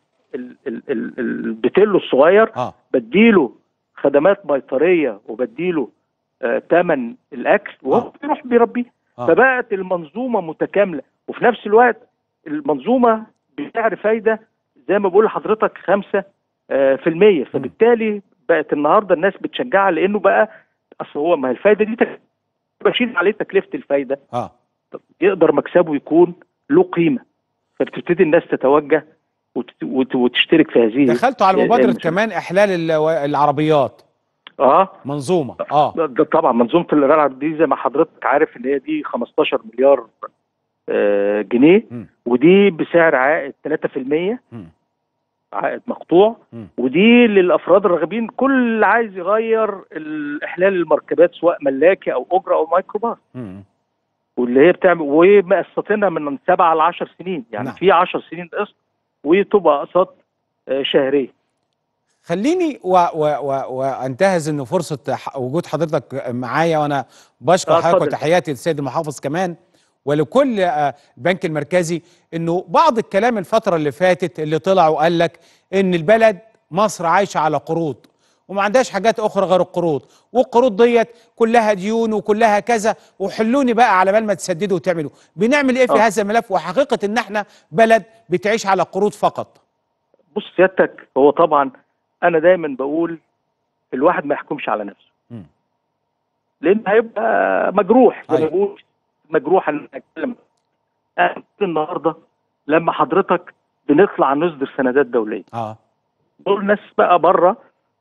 البتيلو الصغير. آه. بديله خدمات بيطريه وبديله ثمن آه الاكل وهو آه. بيروح بيربيه. آه. فبقت المنظومه متكامله وفي نفس الوقت المنظومه بسعر فايده زي ما بقول لحضرتك خمسة آه في المية. فبالتالي بقت النهارده الناس بتشجعها لانه بقى اصل هو ما الفايده دي تك... بشيل عليه تكلفه الفايده. اه يقدر مكسبه يكون له قيمه. فبتبتدي الناس تتوجه وت... وت... وتشترك في هذه. دخلتوا على مبادره كمان احلال العربيات. اه منظومه. اه ده طبعا منظومه الرعب دي زي ما حضرتك عارف ان هي دي خمستاشر مليار آه جنيه. م. ودي بسعر عائد ثلاثة في المية. م. عائد مقطوع. م. ودي للافراد الراغبين كل اللي عايز يغير احلال المركبات سواء ملاكي او اجره او مايكروباص. واللي هي بتعمل ومقسطينها من سبعة ل عشر سنين يعني. نعم. في عشر سنين قسط وتبقى اقساط شهريه. خليني وانتهز انه فرصه وجود حضرتك معايا وانا بشكر حضرتك وتحياتي للسيد المحافظ كمان ولكل البنك المركزي انه بعض الكلام الفتره اللي فاتت اللي طلع وقال لك ان البلد مصر عايشه على قروض وما عندهاش حاجات اخرى غير القروض، والقروض ديت كلها ديون وكلها كذا وحلوني بقى على بال ما تسددوا وتعملوا. بنعمل ايه في أوه. هذا الملف وحقيقه ان احنا بلد بتعيش على قروض فقط؟ بص سيادتك هو طبعا انا دايما بقول الواحد ما يحكمش على نفسه. م. لان هيبقى مجروح زي ما بقول مجروح. انا اتكلم النهارده لما حضرتك بنطلع نصدر سندات دوليه. اه دول ناس بقى بره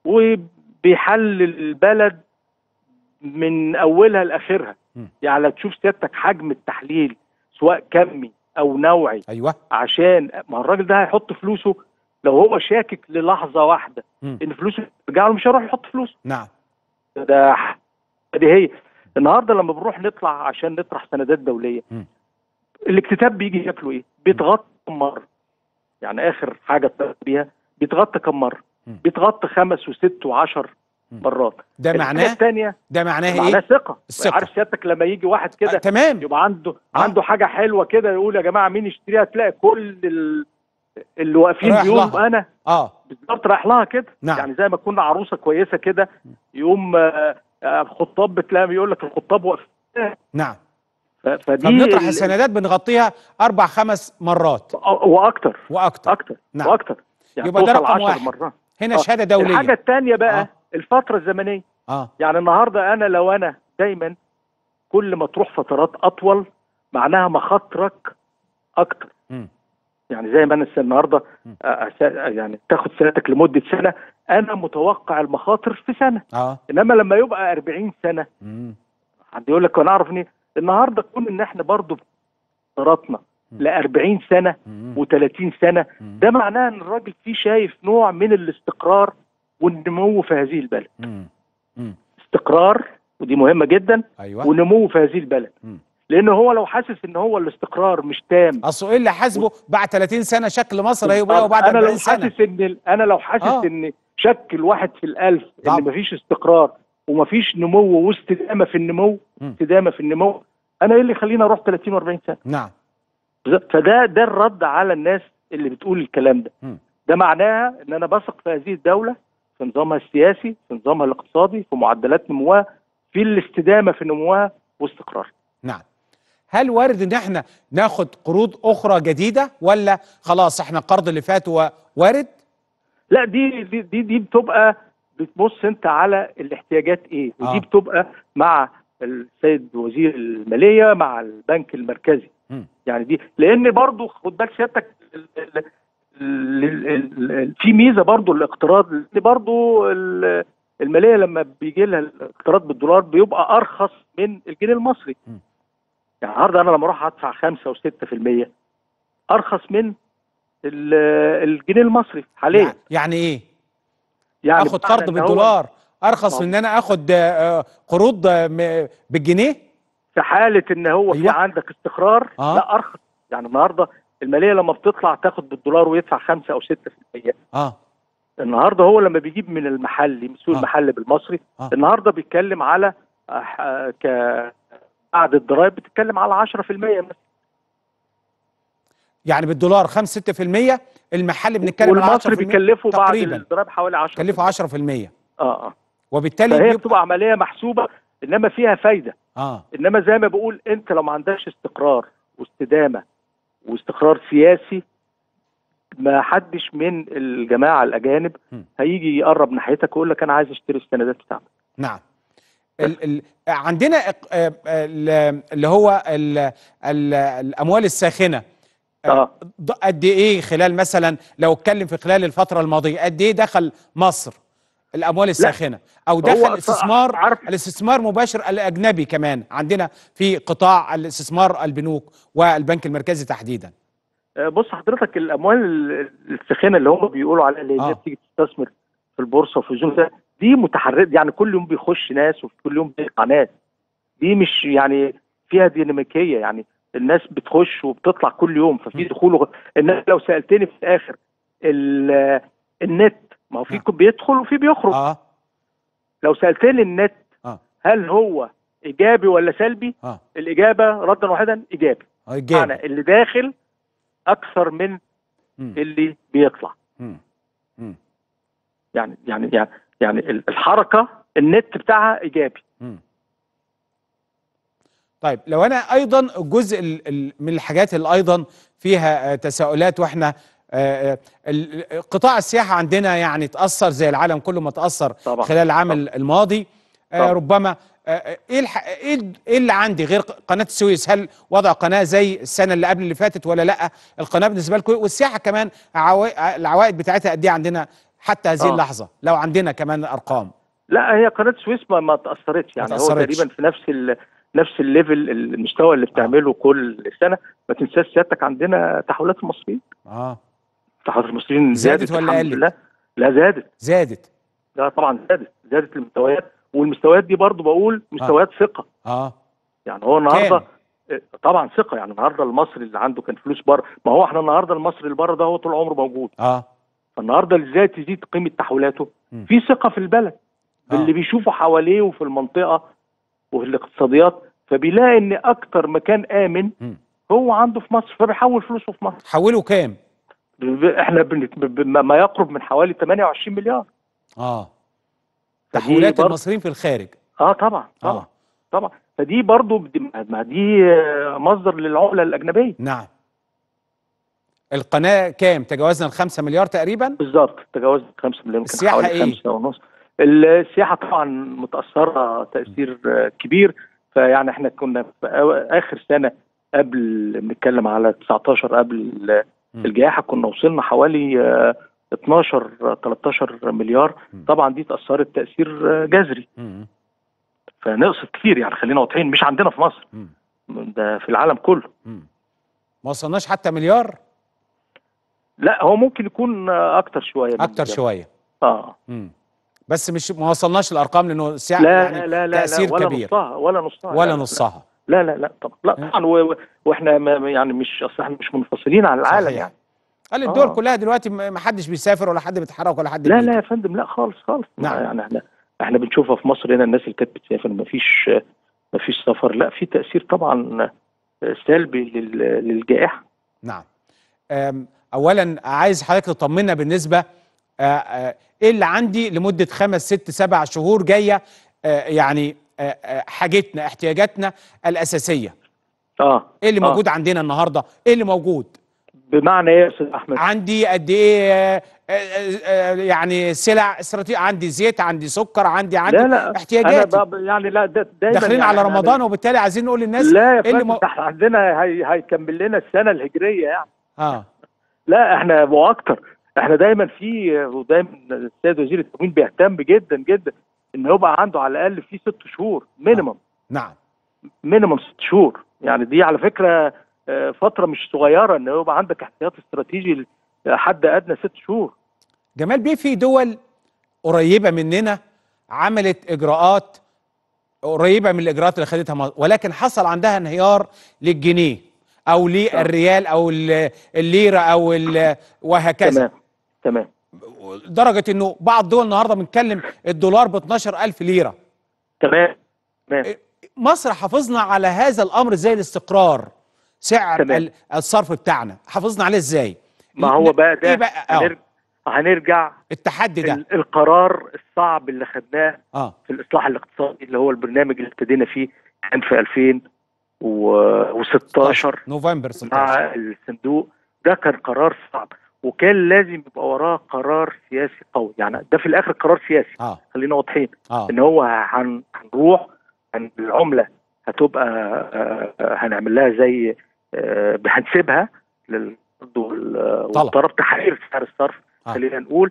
وبيحلل البلد من اولها لاخرها. م. يعني لو تشوف سيادتك حجم التحليل سواء كمي او نوعي. ايوه عشان ما الراجل ده هيحط فلوسه لو هو شاكك للحظه واحده م. ان فلوسه ترجع له مش هيروح يحط فلوسه. نعم. ده دي هي النهارده لما بنروح نطلع عشان نطرح سندات دوليه. م. الاكتتاب بيجي شكله ايه؟ بيتغطى كم مره. يعني اخر حاجه اتفقنا بيها بيتغطى كم مره؟ م. بيتغطى خمس وست وعشر مرات. ده معناه الثانيه ده معناه ايه؟ معناه ثقه. الثقه. عارف سيادتك لما يجي واحد كده آه تمام يبقى عنده آه. عنده حاجه حلوه كده يقول يا جماعه مين يشتريها تلاقي كل ال... اللي واقفين بيقولوا انا اه بالظبط رايح لها كده. نعم. يعني زي ما كنا عروسه كويسه كده يقوم الخطاب بتلاقي بيقول لك الخطاب واقفين. نعم. فدي فبنطرح السندات بنغطيها اربع خمس مرات واكتر واكتر اكتر نعم. واكتر يعني يبقى ده رقم واحد مرات. هنا شهاده دوليه. الحاجه الثانيه بقى آه. الفتره الزمنيه. اه يعني النهارده انا لو انا دايما كل ما تروح فترات اطول معناها مخاطرك اكتر. م. يعني زي ما انا النهارده يعني تاخد سنتك لمده سنه انا متوقع المخاطر في سنه. اه انما لما يبقى أربعين سنه حد يقول لك انا اعرف ان النهارده كون ان احنا برضو فتراتنا ل أربعين سنه و30 سنه. ده معناه ان الراجل فيه شايف نوع من الاستقرار والنمو في هذه البلد. استقرار، ودي مهمه جدا. أيوة. ونمو في هذه البلد. لان هو لو حاسس ان هو الاستقرار مش تام، اصل ايه اللي حاسبه بعد ثلاثين سنه شكل مصر هيبقى طب وبعد انا لو أربعين سنه؟ حاسس ان انا لو حاسس آه. ان شكل واحد في الالف طبعا. ان مفيش استقرار ومفيش نمو واستدامه في النمو، استدامه في النمو، انا ايه اللي يخليني اروح ثلاثين وأربعين سنه؟ نعم. فده ده الرد على الناس اللي بتقول الكلام ده. م. ده معناها ان انا بثق في هذه الدوله، في نظامها السياسي، في نظامها الاقتصادي، في معدلات نموها، في الاستدامه في نموها واستقرار. نعم. هل وارد ان احنا ناخد قروض اخرى جديده ولا خلاص احنا القرض اللي فات وارد؟ لا، دي دي دي, دي بتبقى بتبص انت على الاحتياجات ايه، ودي آه. بتبقى مع السيد وزير الماليه مع البنك المركزي. م. يعني دي لان برضو خد بالك سيادتك في ميزه برضو الاقتراض، لان برضو الماليه لما بيجي لها الاقتراض بالدولار بيبقى ارخص من الجنيه المصري. م. يعني النهارده انا لما اروح ادفع خمسة وستة في المية ارخص من الجنيه المصري حاليا. يعني ايه؟ يعني اخد قرض بالدولار ارخص من ان انا اخد قروض بالجنيه في حاله ان هو أيوة. في عندك استقرار. آه. لا ارخص. يعني النهارده الماليه لما بتطلع تاخد بالدولار ويدفع خمسة او ستة في المية. اه النهارده هو لما بيجيب من المحلي من سوق آه. المحل بالمصري آه. النهارده بيتكلم على ك بعد الضرايب بتتكلم على عشرة في المية مثلا. يعني بالدولار خمسة ستة في المية، المحل بنتكلم على عشرة في المية، والمصري بيكلفه بعد الضرايب حوالي عشرة في المية. بيكلفه عشرة في المية. اه اه وبالتالي فهي بتبقى عمليه محسوبه انما فيها فايده. اه انما زي ما بقول انت لو ما عندكش استقرار واستدامه واستقرار سياسي، ما حدش من الجماعه الاجانب م. هيجي يقرب ناحيتك ويقول لك انا عايز اشتري السندات بتاعتك. نعم. ال ال عندنا اللي هو ال ال الاموال الساخنه اه قد ايه خلال مثلا لو اتكلم في خلال الفتره الماضيه قد ايه دخل مصر الاموال الساخنه او دخل الاستثمار الاستثمار مباشر الاجنبي كمان عندنا في قطاع الاستثمار البنوك والبنك المركزي تحديدا؟ بص حضرتك الاموال الساخنه اللي هم بيقولوا عليها اللي هي آه. بتيجي تستثمر في البورصه وفي الجنيه دي متحركه، يعني كل يوم بيخش ناس وكل يوم بيطلع ناس. دي مش يعني فيها ديناميكيه، يعني الناس بتخش وبتطلع كل يوم ففي دخول. الناس لو سالتني في الاخر النت ما هو في آه. بيدخل وفي بيخرج. اه لو سالتني النت آه. هل هو ايجابي ولا سلبي؟ آه. الاجابه ردا واحدا ايجابي. آه إيجابي. يعني اللي داخل اكثر من م. اللي بيطلع. م. م. يعني يعني يعني يعني الحركه النت بتاعها ايجابي. م. طيب لو انا ايضا جزء من الحاجات اللي ايضا فيها تساؤلات، واحنا قطاع السياحه عندنا يعني تاثر زي العالم كله ما تاثر طبعا. خلال العام طبعا. الماضي طبعا. ربما ايه الح... ايه اللي عندي غير قناه السويس؟ هل وضع قناه زي السنه اللي قبل اللي فاتت ولا لا؟ القناه بالنسبه لكم والسياحه كمان عو... العوائد بتاعتها قد ايه عندنا حتى هذه آه. اللحظه لو عندنا كمان ارقام؟ لا هي قناه السويس ما, ما تاثرتش، يعني هو تقريبا في نفس ال... نفس الليفل المستوى اللي بتعمله آه. كل سنه. ما تنساش سيادتك عندنا تحولات المصريين. اه تحولات المصريين زادت, زادت ولا قلت؟ لا زادت زادت لا طبعا زادت زادت المستويات، والمستويات دي برضو بقول مستويات آه. ثقه. اه يعني هو النهارده طبعا ثقه. يعني النهارده المصري اللي عنده كان فلوس بره، ما هو احنا النهارده المصري اللي بره ده هو طول عمره موجود. اه فالنهارده ازاي تزيد قيمه تحولاته؟ م. في ثقه في البلد آه. اللي بيشوفوا حواليه وفي المنطقه وفي الاقتصاديات، فبيلاقي ان اكتر مكان امن م. هو عنده في مصر، فبيحول فلوسه في مصر. حولوا كام؟ احنا ما يقرب من حوالي ثمانية وعشرين مليار. اه تحويلات المصريين في الخارج. اه طبعا طبعا آه. طبعا. فدي برضو ما دي مصدر للعمله الاجنبيه. نعم. القناه كام؟ تجاوزنا ال خمسة مليار تقريبا؟ بالظبط تجاوزنا خمسة مليار. السياحه حوالي ايه؟ خمسة ونص. السياحه طبعا متاثره تاثير كبير. فيعني احنا كنا في اخر سنه قبل بنتكلم على تسعتاشر قبل الجائحه كنا وصلنا حوالي اتناشر تلتاشر مليار. طبعا دي تاثرت تاثير جذري. فنقصت كتير، يعني خلينا واضحين مش عندنا في مصر، ده في العالم كله. ما وصلناش حتى مليار؟ لا هو ممكن يكون اكتر شويه من اكتر ده. شويه. اه امم بس مش ما وصلناش الارقام لانه سع... لا يعني لا لا لا تاثير ولا كبير. نصها ولا نصها لا ولا لا لا نصها. لا لا لا طبعا لا طبعا و- و- واحنا ما- يعني مش اصل احنا مش منفصلين عن العالم صحيح. يعني. قال الدول اه كلها دلوقتي ما حدش بيسافر ولا حد بيتحرك ولا حد لا لا بيجي. يا فندم لا خالص خالص ما نعم. يعني احنا احنا بنشوفها في مصر هنا الناس اللي كانت بتسافر ما فيش ما فيش سفر. لا في تأثير طبعا سلبي لل- للجائحة. نعم. أم، اولا عايز حضرتك تطمنا بالنسبه آه، آه، ايه اللي عندي لمده خمس ست سبع شهور جايه، آه، يعني آه، آه، حاجتنا احتياجاتنا الاساسيه. اه ايه اللي اه موجود عندنا النهارده؟ ايه اللي موجود؟ بمعنى ايه يا استاذ احمد؟ عندي قد ايه آه، آه، آه، يعني سلع استراتيجيه، عندي زيت، عندي سكر، عندي عندي لا لا انا احتياجاتي. ب- يعني لا دا- دايما داخلين يعني على احنا رمضان هن- وبالتالي عايزين نقول للناس لا يا ايه اللي فندم مو... ده احنا عندنا هي هيكمل لنا السنة الهجرية يعني. اه لا احنا واكتر احنا دايما في ودايما السيد وزير التموين بيهتم جدا جدا ان يبقى عنده على الاقل في ست شهور آه. مينيمم. نعم. مينيمم ست شهور يعني دي على فكره آه، فتره مش صغيره ان يبقى عندك احتياط استراتيجي حد ادنى ست شهور. جمال بيه، في دول قريبه مننا عملت اجراءات قريبه من الاجراءات اللي خدتها مصر، ولكن حصل عندها انهيار للجنيه او آه. للريال او ال- الليره او ال- وهكذا، تمام تمام لدرجه انه بعض الدول النهارده بنتكلم الدولار ب اتناشر الف ليره. تمام تمام مصر حافظنا على هذا الامر ازاي؟ الاستقرار سعر تمام. ال- الصرف بتاعنا حافظنا عليه ازاي؟ ما ن- هو بقى ايه ده بقى اه هنرجع هنرجع التحدي ده؟ ال- القرار الصعب اللي خدناه اه في الاصلاح الاقتصادي اللي هو البرنامج اللي ابتدينا فيه كان في ألفين وستاشر نوفمبر ستاشر. مع الصندوق. ده كان قرار صعب وكان لازم يبقى وراه قرار سياسي قوي. يعني ده في الاخر قرار سياسي. اه خلينا واضحين اه ان هو هن- هنروح هن- العمله هتبقى آه، آه، هنعمل لها زي آه، هنسيبها للعرض وال- والطلب تحرير سعر الصرف آه. خلينا نقول.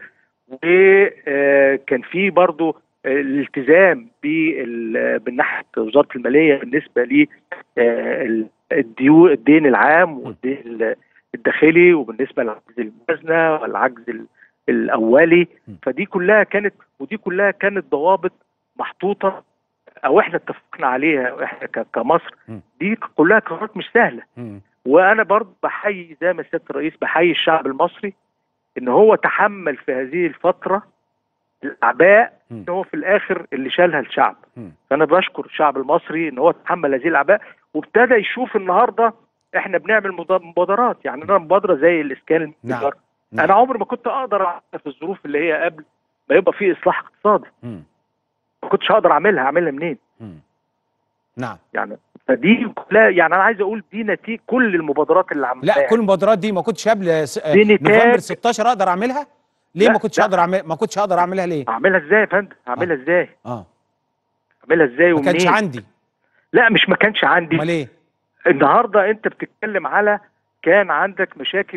وكان في برضو الالتزام بال- بالناحيه وزاره الماليه بالنسبه ل الديون الدين العام والدين الداخلي وبالنسبه للعجز الموازنه والعجز ال- الاولي. فدي كلها كانت ودي كلها كانت ضوابط محطوطه او احنا اتفقنا عليها احنا ك- كمصر. دي كلها قرارات مش سهله. مم. وانا برضه بحيي زي ما سياده الرئيس بحيي الشعب المصري ان هو تحمل في هذه الفتره الاعباء ان هو في الاخر اللي شالها الشعب. مم. فانا بشكر الشعب المصري ان هو تحمل هذه الاعباء وابتدى يشوف النهارده احنا بنعمل مضا- مبادرات. يعني انا مبادره زي الاسكان المستدار نعم. انا عمري ما كنت اقدر اعملها في الظروف اللي هي قبل ما يبقى في اصلاح اقتصادي. مم. ما كنتش هقدر اعملها اعملها منين؟ مم. نعم. يعني فدي كلها يعني انا عايز اقول دي نتيجه كل المبادرات اللي عملناها. لا كل المبادرات دي ما كنتش قبل س- آه، دي نتاج- نوفمبر ستاشر اقدر اعملها؟ ليه لا، ما كنتش لا. اقدر اعمل ما كنتش اقدر اعملها ليه؟ اعملها ازاي يا فندم؟ اعملها ازاي؟ اه اعملها ازاي ما ومنين؟ كانش عندي. لا مش ما كانش عندي. امال ايه؟ النهارده انت بتتكلم على كان عندك مشاكل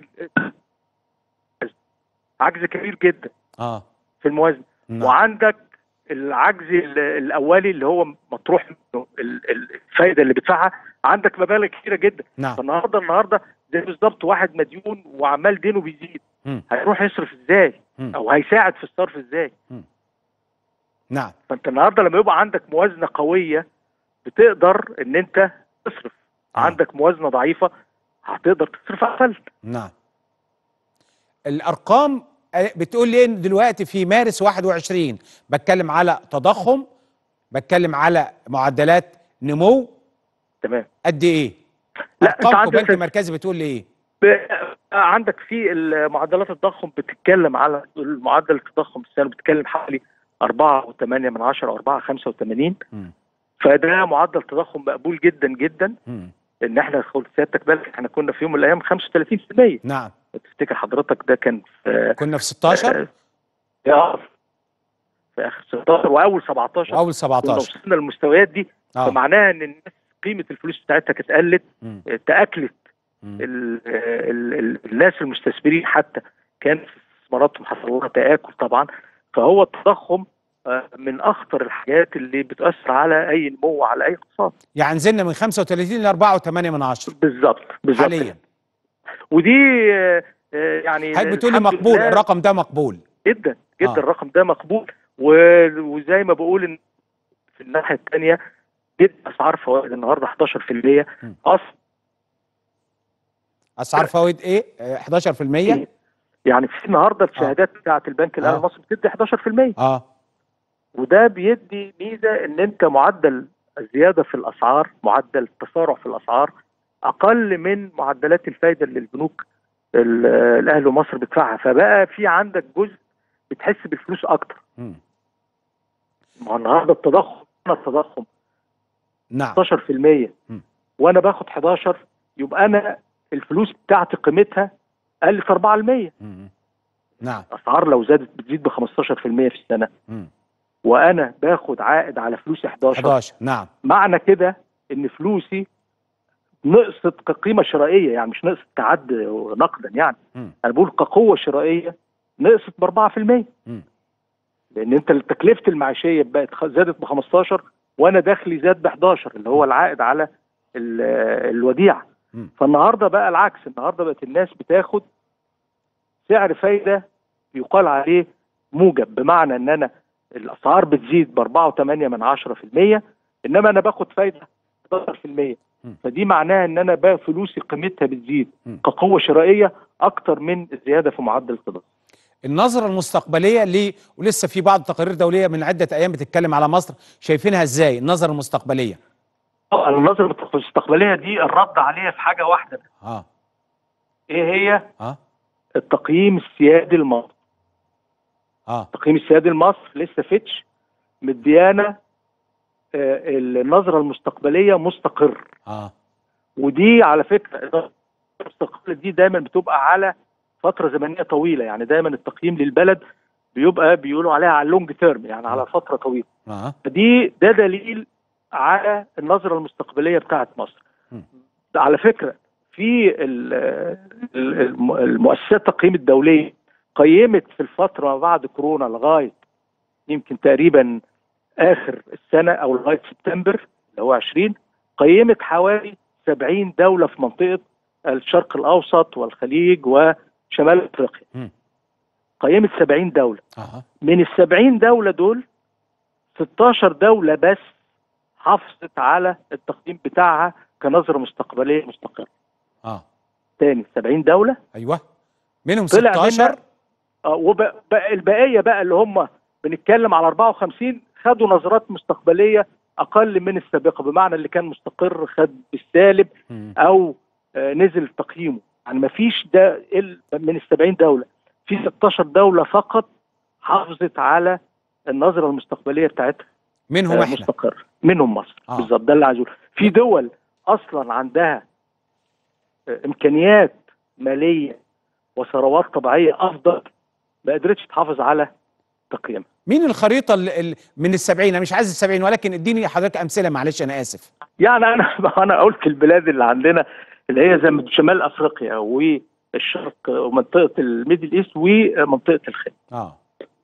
عجز كبير جدا اه في الموازنه. نعم. وعندك العجز ال- الاولي اللي هو مطروح منه ال- ال- الفايده اللي بيدفعها. عندك مبالغ كثيره جدا. نعم. فالنهارده النهارده زي بالظبط واحد مديون وعمال دينه بيزيد. مم. هيروح يصرف ازاي؟ مم. او هيساعد في الصرف ازاي؟ نعم. فانت النهارده لما يبقى عندك موازنه قويه بتقدر ان انت تصرف. آه. عندك موازنه ضعيفه هتقدر تصرف اقل. نعم. الارقام آه، بتقول لي إن دلوقتي في مارس واحد وعشرين بتكلم على تضخم، بتكلم على معدلات نمو تمام. قد ايه؟ لا، أنت ارقامكم عندك- بنك مركزي بتقول لي ايه؟ ب- عندك في معدلات التضخم بتتكلم على معدل التضخم السنوي بتتكلم حوالي أربعة وثمانية من عشرة أو أربعة خمسة وثمانين. مم. فده معدل تضخم مقبول جدا جدا. مم. ان احنا خد سيادتك بالك احنا كنا في يوم من الايام خمسة وثلاثين بالمية. نعم. تفتكر حضرتك ده كان في كنا في ستاشر آه، في اخر ستاشر واول سبعتاشر واول كنا سبعتاشر. وصلنا للمستويات دي. آه. فمعناها ان الناس قيمه الفلوس بتاعتها كانت قلت. مم. تاكلت مم. ال ال ال الناس المستثمرين حتى كان في استثماراتهم حصل لها تآكل طبعا. فهو التضخم آه، من اخطر الحاجات اللي بتأثر على اي نمو على اي اقتصاد. يعني نزلنا من خمسة وثلاثين ل أربعة وثمانية من عشرة بالظبط بالظبط حاليا. ودي آه، آه، يعني حضرتك بتقولي الحمد مقبول، لله الرقم ده مقبول. جدا جدا. آه. الرقم ده مقبول، و- وزي ما بقول ان في الناحيه الثانيه جدا اسعار فوائد النهارده احداشر في المية مم. اصلا. اسعار فوائد ايه؟ آه، احداشر في المية. يعني في النهارده اه الشهادات بتاعه البنك الاهلي اه المصري بتدي احداشر في المية، اه وده بيدي ميزه ان انت معدل الزياده في الاسعار، معدل التسارع في الاسعار اقل من معدلات الفايده اللي البنوك ال- الاهلي ومصر بتدفعها، فبقى في عندك جزء بتحس بالفلوس اكتر. مم. ما هو النهارده التضخم، أنا التضخم نعم. ستاشر في المية مم. وانا باخد حداشر، يبقى انا الفلوس بتاعتي قيمتها قلت أربعة في المية. مم. نعم. الاسعار لو زادت بتزيد ب خمستاشر في المية في السنه، مم. وانا باخد عائد على فلوسي احداشر، حداشر. نعم. معنى كده ان فلوسي نقصت كقيمه شرائيه، يعني مش نقصت كعد نقدا، يعني مم. انا بقول كقوه شرائيه نقصت ب أربعة في المية، مم. لان انت تكلفه المعيشيه بقت خ- زادت ب خمستاشر وانا دخلي زاد ب احداشر اللي هو العائد على ال- الوديعه. مم. فالنهارده بقى العكس، النهارده بقت الناس بتاخد سعر فايده يقال عليه موجب، بمعنى ان انا الاسعار بتزيد ب أربعة وثمانية من عشرة في المية انما انا باخد فايده احداشر في المية، مم. فدي معناها ان انا بقى فلوسي قيمتها بتزيد مم. كقوه شرائيه اكتر من الزياده في معدل التضخم. النظرة المستقبلية ليه، ولسه في بعض تقارير دولية من عدة أيام بتتكلم على مصر، شايفينها إزاي النظرة المستقبلية؟ طبعا النظره المستقبليه دي الرد عليها في حاجه واحده، اه ايه هي؟ اه التقييم السيادي المصري. اه التقييم السيادي المصري لسه فيتش مديانا آه، النظره المستقبليه مستقر، اه ودي على فكره النظرة المستقبليه دي دايما بتبقى على فتره زمنيه طويله، يعني دايما التقييم للبلد بيبقى بيقولوا عليها على اللونج تيرم، يعني على فتره طويله. اه فدي ده دليل على النظره المستقبليه بتاعت مصر. م. على فكره في ال- ال- الم- المؤسسات التقييم الدوليه قيمت في الفتره ما بعد كورونا لغايه يمكن تقريبا اخر السنه او لغايه سبتمبر اللي هو عشرين، قيمت حوالي سبعين دوله في منطقه الشرق الاوسط والخليج وشمال افريقيا. م. قيمت سبعين دوله، اه من ال سبعين دوله دول ستاشر دوله بس حافظت على التقييم بتاعها كنظره مستقبليه مستقره. اه تاني سبعين دوله ايوه، منهم طلع ستاشر. منها آه، وبقى البقيه بقى اللي هم بنتكلم على أربعة وخمسين خدوا نظرات مستقبليه اقل من السابقه، بمعنى اللي كان مستقر خد بالسالب م. او آه، نزل تقييمه. يعني ما فيش ده ال- من ال سبعين دوله، في ستاشر دوله فقط حافظت على النظره المستقبليه بتاعتها منهم آه، احنا. مستقر، منهم مصر. آه. بالظبط ده اللي عايز اقوله. في دول اصلا عندها آه، امكانيات ماليه وثروات طبيعيه افضل ما قدرتش تحافظ على تقييمها. مين الخريطة ال ال من السبعين؟ أنا مش عايز السبعين، ولكن اديني حضرتك أمثلة، معلش أنا آسف. يعني انا انا قلت البلاد اللي عندنا اللي هي زي شمال افريقيا والشرق ومنطقه الميدل ايست ومنطقه الخليج. اه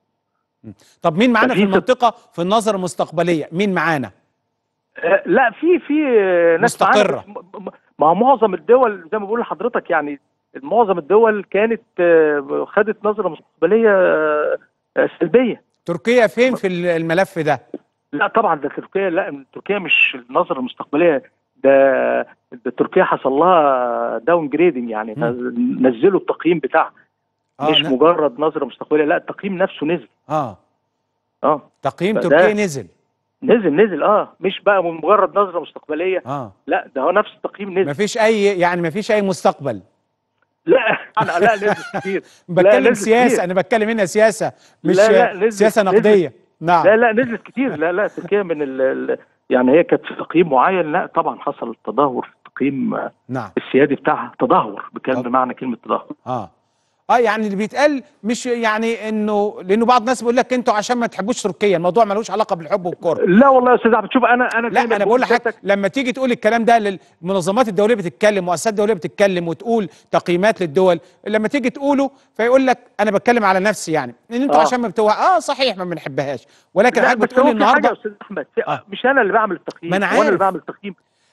م. طب مين معانا في ففي ست- المنطقة في النظرة المستقبلية؟ مين معانا؟ آه، لا في في ناس معانا، مستقرة. بس م- م- ما هو معظم الدول زي ما بقول لحضرتك، يعني معظم الدول كانت آه، خدت نظره مستقبليه آه، آه، سلبيه. تركيا فين في ال- الملف ده؟ لا طبعا ده تركيا، لا تركيا مش النظره المستقبليه، ده, ده تركيا حصل لها داون جريدنج، يعني مم. نزلوا التقييم بتاعها. اه مش ن... مجرد نظره مستقبليه، لا التقييم نفسه نزل. اه اه تقييم فده تركيا نزل. نزل نزل اه مش بقى من مجرد نظره مستقبليه، اه لا ده هو نفس التقييم نزل. مفيش أي، يعني مفيش أي مستقبل. لا انا لا نزل كتير. لا بتكلم نزل سياسة، كتير. أنا بتكلم هنا سياسة مش لا لا نزل سياسة نزل. نقدية. نعم. لا لا نزلت كتير. لا لا تركيا من ال ال يعني هي كانت في تقييم معين، لا طبعا حصل تدهور في التقييم آه، نعم. السيادي بتاعها، تدهور بكلمه طب. بمعنى كلمه تدهور. اه اه يعني اللي بيتقال مش يعني انه، لانه بعض الناس بيقول لك انتوا عشان ما تحبوش تركيا، الموضوع ملوش علاقه بالحب والكره. لا والله يا استاذ احمد، شوف انا انا لا دايما انا بقول لحضرتك لسيادتك لما تيجي تقول الكلام ده للمنظمات الدوليه بتتكلم، مؤسسات دوليه بتتكلم وتقول تقييمات للدول، لما تيجي تقوله فيقول لك انا بتكلم على نفسي، يعني ان انتوا اه عشان ما بتوع اه صحيح ما بنحبهاش، ولكن لا حضرتك بس بتقول هو في حاجه يا النهارده. استاذ احمد، في- اه مش انا اللي بعمل ما التقييم، انا هو انا اللي عارف. بعمل التقييم.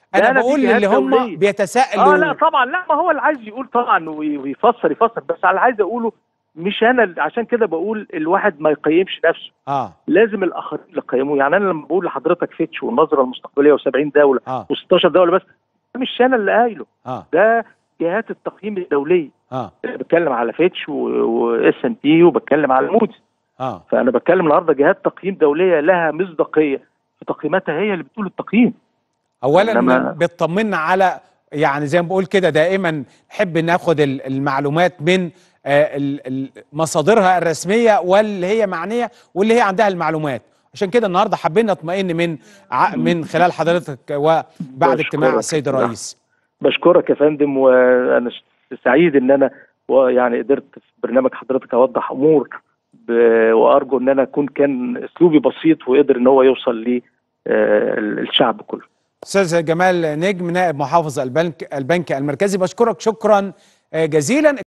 انا أنا بقول في جهات اللي هم دولية. بيتساءلوا. اه لا طبعا، لا ما هو اللي عايز يقول طبعا وي- ويفسر يفسر، بس على اللي عايز اقوله مش انا اللي- عشان كده بقول الواحد ما يقيمش نفسه، اه لازم الاخرين اللي يقيموه. يعني انا لما بقول لحضرتك فيتش والنظره المستقبليه وسبعين دوله اه و16 دوله بس، ده مش انا اللي قايله، اه ده جهات التقييم الدوليه. اه بتكلم على فيتش واس ان بي وبتكلم على مودي. اه فانا بتكلم النهارده جهات تقييم دوليه لها مصداقيه في تقييماتها، هي اللي بتقول التقييم. اولا انما بتطمنا على، يعني زي ما بقول كده دائما نحب ناخد ال- المعلومات من آه، ال- ال- مصادرها الرسميه واللي هي معنيه واللي هي عندها المعلومات. عشان كده النهارده حبينا نطمئن من ع- من خلال حضرتك وبعد اجتماع بشكرك السيد يا الرئيس. بشكرك يا فندم، وانا سعيد ان انا يعني قدرت في برنامج حضرتك اوضح امور ب... وارجو ان انا اكون كان اسلوبي بسيط وقدر ان هو يوصل للشعب كله. استاذ جمال نجم نائب محافظ البنك البنك المركزي، بشكرك شكرا آه، جزيلا.